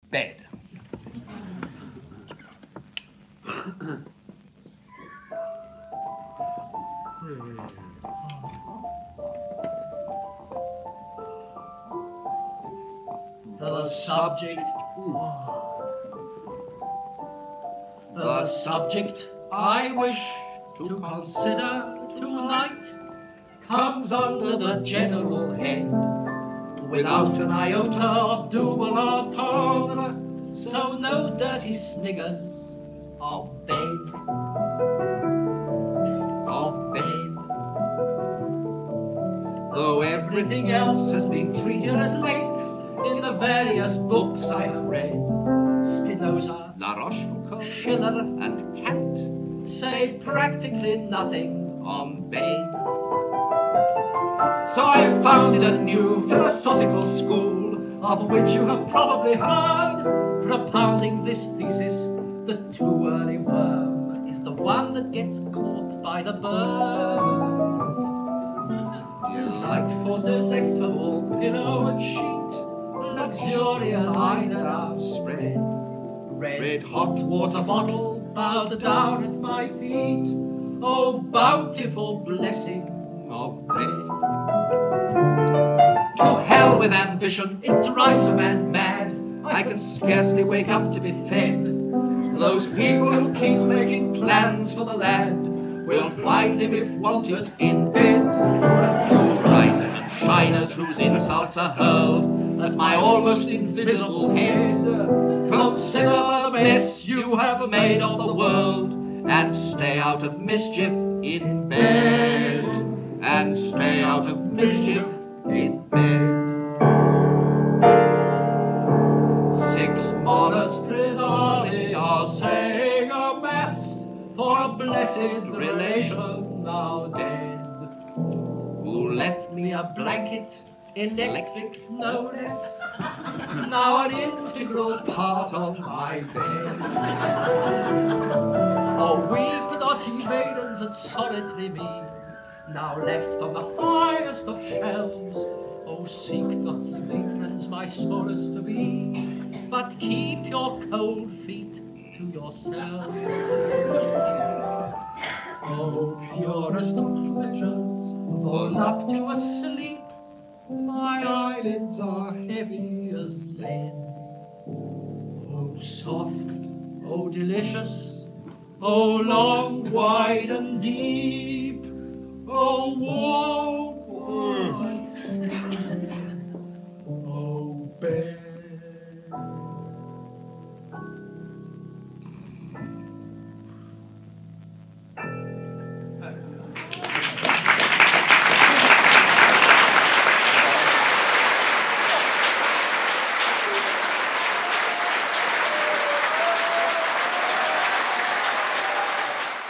bed. The subject I wish to consider tonight comes under the general head, without an iota of double entendre, so no dirty sniggers of bed, of bed. Though everything else has been treated at length in the various books I have read, Spinoza, La Rochefoucauld, Schiller and Kant say practically nothing on bed. So I founded a new philosophical school, of which you have probably heard, propounding this thesis: the too early worm is the one that gets caught by the bird. Delightful, delectable pillow and sheet, luxurious eider down spread, red hot water bottle bowed down at my feet, oh bountiful blessing of bed. To hell with ambition, it drives a man mad, I can scarcely wake up to be fed. Those people who keep making plans for the lad will find him if wanted in bed. Risers and shiners whose insults are hurled at my almost invisible head, consider the mess you have made of the world, and stay out of mischief in bed, and stay out of mischief in bed. 6 monasteries early are saying a mass for a blessed relation now dead, who left me a blanket, electric no less, now an integral part of my bed. Oh, weep not ye maidens and solitary me, now left on the highest of shelves. Oh, seek not ye matrons my solace to be, but keep your cold feet to yourselves. Oh, purest of pleasures, full up to a sleep, my eyelids are heavy as lead. Oh, soft, oh, delicious, oh, long, wide and deep, oh, warm